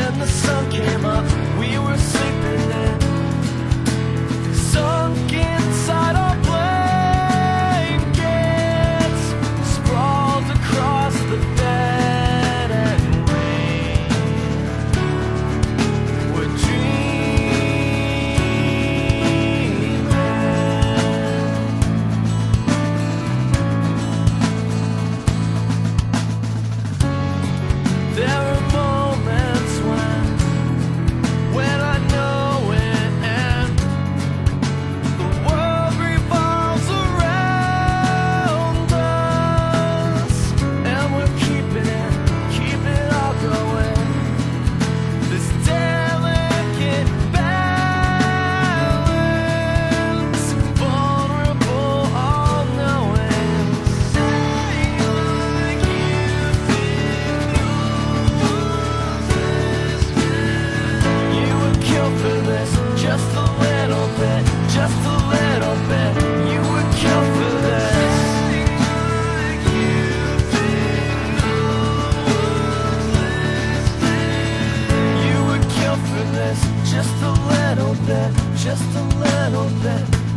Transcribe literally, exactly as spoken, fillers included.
when the sun came up, we were sleeping in, sunk inside our blankets, sprawled across the bed, and we were dreaming. There are moments when, when I know it, and the world revolves around us, and we're keeping it, keep it all going. This delicate balance, vulnerable, all-knowing. Say like you think you would kill for this, just a little bit, just a little bit. You would kill for this. You would kill for this, just a little bit, just a little bit.